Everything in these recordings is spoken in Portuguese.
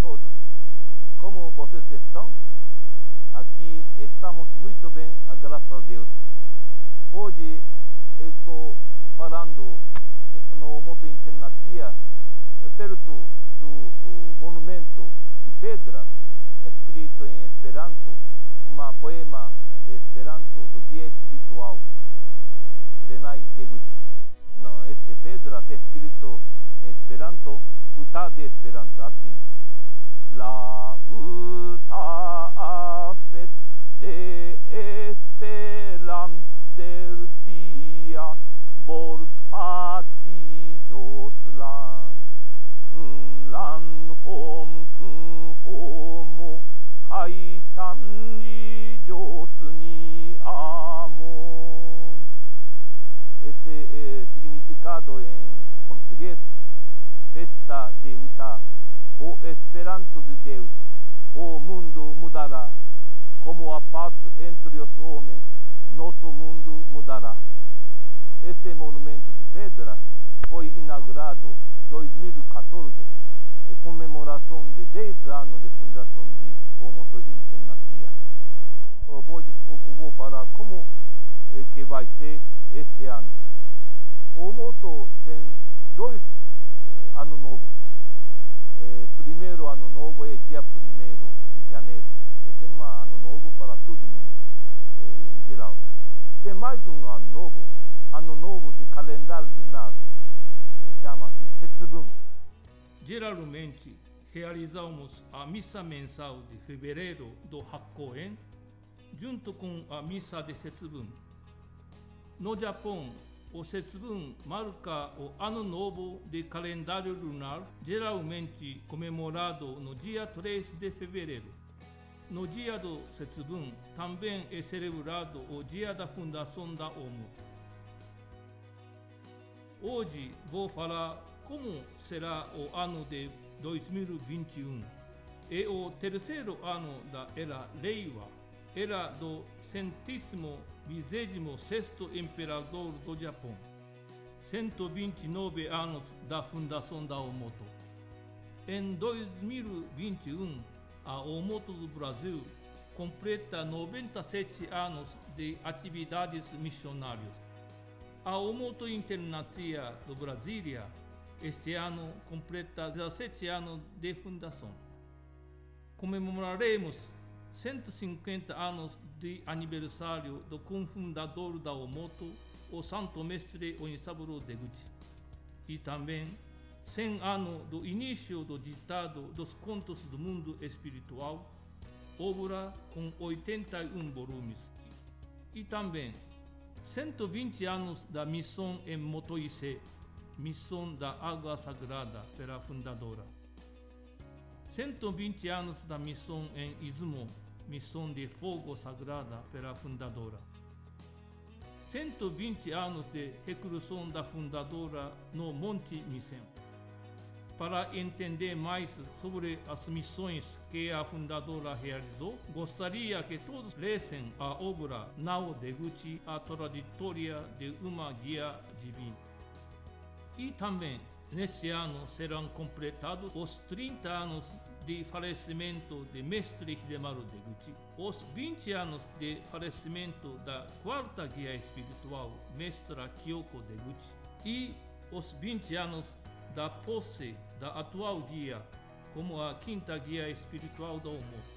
todos. Como vocês estão? Aqui estamos muito bem, graças a Deus. Hoje estou falando no Moto Internacia, perto do monumento de pedra, escrito em Esperanto, um poema de Esperanto do guia espiritual, Kurenai Deguchi. Esta pedra está escrito em Esperanto, uta de Esperanto, assim. La uta afet de esperam del dia volpati joslan kun homo kai shanji josni amon. Esse significado em português, festa de Uta, o Esperanto de Deus, o mundo mudará, como a paz entre os homens, nosso mundo mudará. Esse monumento de pedra foi inaugurado em 2014, em comemoração de 10 anos de fundação de Moto Internacia. Eu vou falar como que vai ser este ano. O Moto tem 2 anos novos. Primeiro ano novo é dia 1º de janeiro. Esse é um ano novo para todo mundo, em geral. Tem mais um ano novo de calendário lunar, chama-se Setsubun. Geralmente, realizamos a missa mensal de fevereiro do Hakkoen, junto com a missa de Setsubun. No Japão, o Setsubun marca o ano novo de calendário lunar, geralmente comemorado no dia 3 de fevereiro. No dia do Setsubun, também é celebrado o dia da fundação da Omoto. Hoje vou falar como será o ano de 2021. É o terceiro ano da era Reiwa, era do 126º Imperador do Japão. 129 anos da fundação da Omoto. Em 2021, a Omoto do Brasil completa 97 anos de atividades missionárias. A Moto Internacia do Brasília, este ano, completa 17 anos de fundação. Comemoraremos 150 anos de aniversário do cofundador da Omoto, o Santo Mestre Onisaburo Deguchi, e também 100 anos do início do ditado dos contos do mundo espiritual, obra com 81 volumes, e também 120 anos da missão em Motoise, missão da água sagrada pela fundadora. 120 anos da missão em Izumo, missão de fogo sagrada pela fundadora. 120 anos de reclusão da fundadora no Monte Misen. Para entender mais sobre as missões que a fundadora realizou, gostaria que todos lessem a obra Nao Deguchi, a trajetória de uma guia divina. E também, neste ano, serão completados os 30 anos de falecimento de Mestre Hidemaru Deguchi, os 20 anos de falecimento da quarta guia espiritual, Mestra Kyoko Deguchi, e os 20 anos da posse da atual guia como a quinta guia espiritual do Omoto.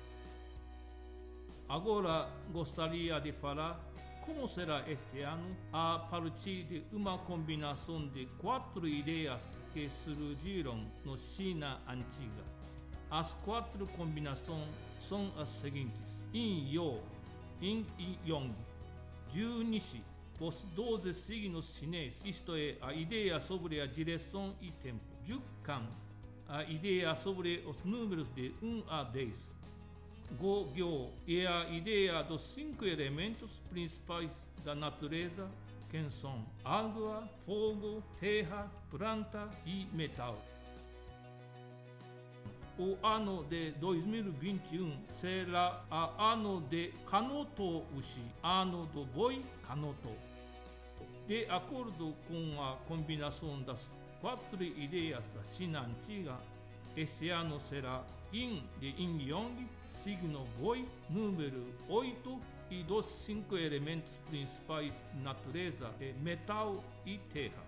Agora gostaria de falar como será este ano a partir de uma combinação de 4 ideias que surgiram na China antiga. As 4 combinações são as seguintes: Yin-Yo, Yin e Yang, Junishi, os 12 signos chineses, isto é, a ideia sobre a direção e tempo. Jukkan, a ideia sobre os números de 1 a 10. Go-Gyo é a ideia dos 5 elementos principais da natureza, que são água, fogo, terra, planta e metal. O ano de 2021 será o ano de Kanoto Ushi, ano do boi Kanoto. De acordo com a combinação das 4 ideias da China antiga, Este ano será Yin de Yin Yang, signo Boi, número 8 e dos 5 elementos principais, natureza, metal e terra.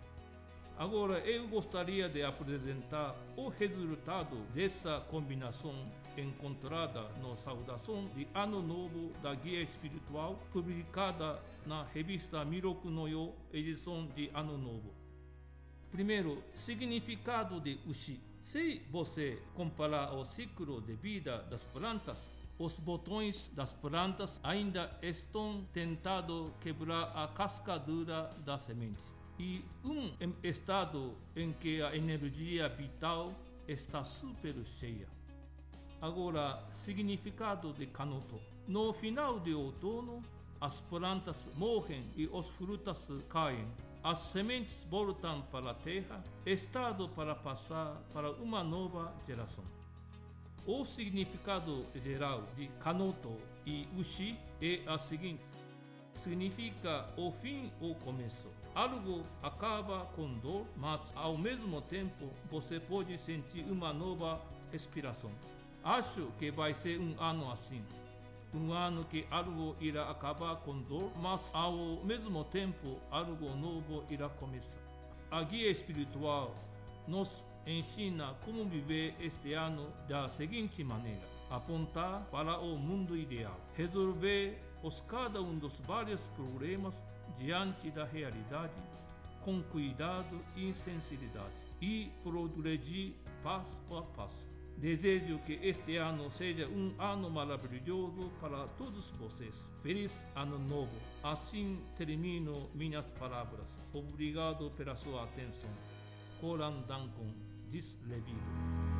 Agora eu gostaria de apresentar o resultado dessa combinação encontrada na saudação de Ano Novo da Guia Espiritual, publicada na revista Miroku no Yo, edição de Ano Novo. Primeiro, significado de Ushi. Se você comparar o ciclo de vida das plantas, os botões das plantas ainda estão tentando quebrar a casca dura da semente. E estado em que a energia vital está super cheia. Agora, significado de Kanoto. No final de outono, as plantas morrem e as frutas caem. As sementes voltam para a terra, estado para passar para uma nova geração. O significado geral de Kanoto e Ushi é a seguinte: significa o fim ou começo. Algo acaba com dor, mas ao mesmo tempo você pode sentir uma nova respiração. Acho que vai ser um ano assim. Um ano que algo irá acabar com dor, mas ao mesmo tempo algo novo irá começar. A guia espiritual nos ensina como viver este ano da seguinte maneira: apontar para o mundo ideal, resolver cada um dos vários problemas diante da realidade com cuidado e sinceridade e progredir passo a passo. Desejo que este ano seja um ano maravilhoso para todos vocês. Feliz Ano Novo! Assim termino minhas palavras. Obrigado pela sua atenção. Koran Dankon, Dis Levido.